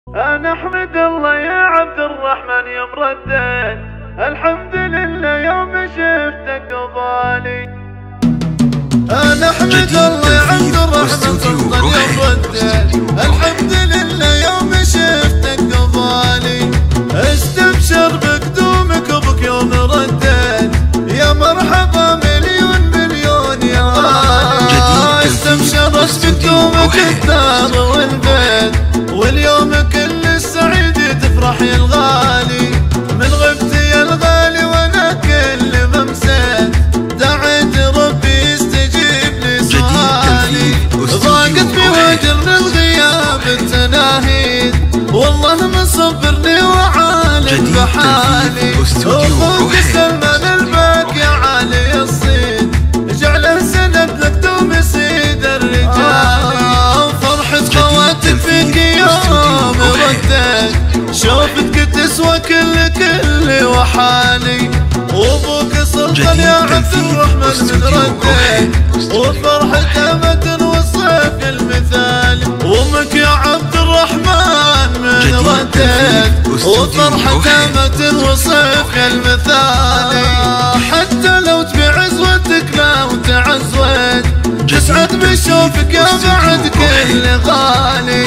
أنا أحمد الله يا عبد الرحمن يوم رديت، الحمد لله يوم شفتك قبالي. أنا أحمد الله يا عبد الرحمن يوم رديت، الحمد لله يوم شفتك قبالي. استبشر بقدومك وبك يوم رديت، يا مرحبا مليون مليون يا غالي. استبشرت بقدومك الدار والبيت، واليوم كل السعيد تفرح يا الغالي. من غبتي يا الغالي وانا كل ما مسيت، دعيت ربي يستجيب لي سؤالي. ضاقت بواجرني الغياب التناهيد، والله مصبرني وعالم بحالي. اخوك سلمان الباك يا علي الصيد، جعله سند لك دوم سيد الرجال. فرحة خواتم فيك يوم رديت، شوفتك تسوى كل وحالي. وابوك سلطان يا عبد الرحمن من رديت، وفرحة متن والصيف المثالي. وامك يا عبد الرحمن من رديت، وفرحة متن وصيف المثالي. حتى لو تبيع عزوتك لو تعزوت، تسعد بشوفك يا بعد كل غالي.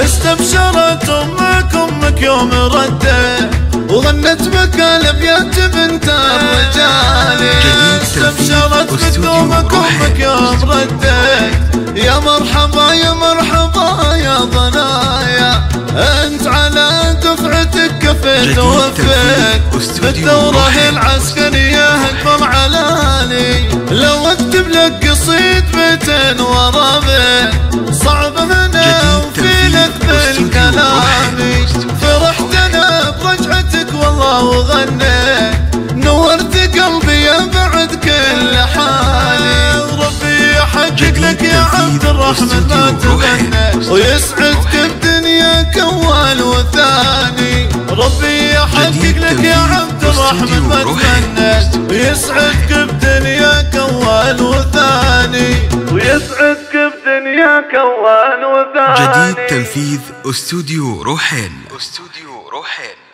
استبشرت امك يوم رديت، وغنت بك الابيات بنت الرجال. استبشرت بقدومك امك يوم رديت، يا مرحبا يا مرحبا يا ضنايا. انت على دفعتك كفيت ووفيت، بالدورة العسكرية اكبر علالي. لو اكتب لك قصيد بيتين ورا بيت، صعب هنا وفي لك بالكلامي. فرحت انا برجعتك والله وغنيت، نورت قلبي يا بعد كل حالي. وربي يحقق لك يا عبد الرحمن ما تمنيت، ويسعدك بدنياك اول وثاني. ربي يحقق لك يا عبد الرحمن ما تمنيت، ويسعدك بدنياك اول وثاني. ويسعدك بدنياك اول وثاني. جديد تنفيذ استوديو روحين.